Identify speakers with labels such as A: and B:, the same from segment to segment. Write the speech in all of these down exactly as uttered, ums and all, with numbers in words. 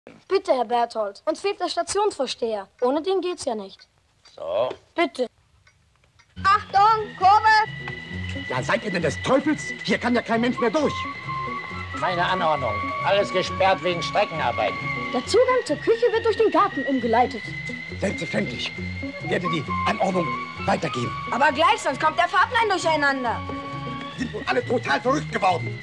A: Bitte, Herr Berthold. Uns fehlt der Stationsvorsteher. Ohne den geht's ja nicht.
B: So.
A: Bitte.
C: Achtung, Kurve!
D: Ja, seid ihr denn des Teufels? Hier kann ja kein Mensch mehr durch.
B: Meine Anordnung. Alles gesperrt wegen Streckenarbeiten.
A: Der Zugang zur Küche wird durch den Garten umgeleitet.
D: Selbstverständlich. Ich werde die Anordnung weitergeben.
C: Aber gleich, sonst kommt der Fahrplan durcheinander.
D: Sind wohl alle total verrückt geworden.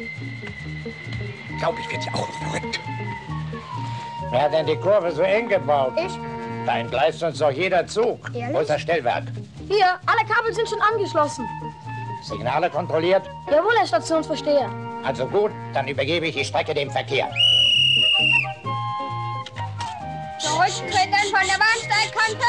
D: Ich glaube, ich werde ja auch noch verrückt.
B: Wer hat denn die Kurve so eng gebaut?
A: Ich.
B: Da entgleist uns doch jeder Zug.
A: Ehrlich?
B: Wo ist das Stellwerk?
A: Hier, alle Kabel sind schon angeschlossen.
B: Signale kontrolliert?
A: Jawohl, Herr Stationsvorsteher.
B: Also gut, dann übergebe ich die Strecke dem Verkehr.
C: Zurücktreten von der Bahnsteigkante.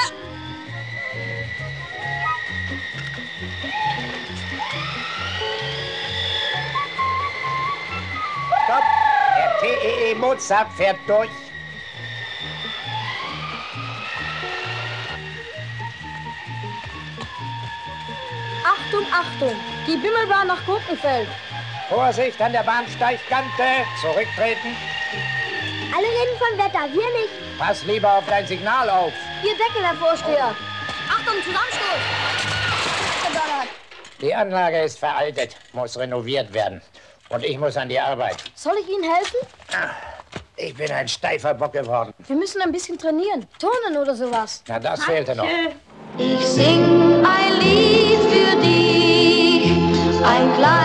B: Stopp! Der T E E Mozart fährt durch.
A: Achtung, Achtung. Die Bimmelbahn nach Gurkenfeld.
B: Vorsicht an der Bahnsteigkante. Zurücktreten.
A: Alle reden von Wetter, wir nicht.
B: Pass lieber auf dein Signal auf.
A: Ihr Deckel, Herr Vorsteher. Achtung, Zusammenstoß. Gedonnert.
B: Die Anlage ist veraltet, muss renoviert werden. Und ich muss an die Arbeit.
A: Soll ich Ihnen helfen?
B: Ich bin ein steifer Bock geworden.
A: Wir müssen ein bisschen trainieren. Turnen oder sowas.
B: Na, das fehlte noch.
E: Ich sing ein Lied für dich, ein kleines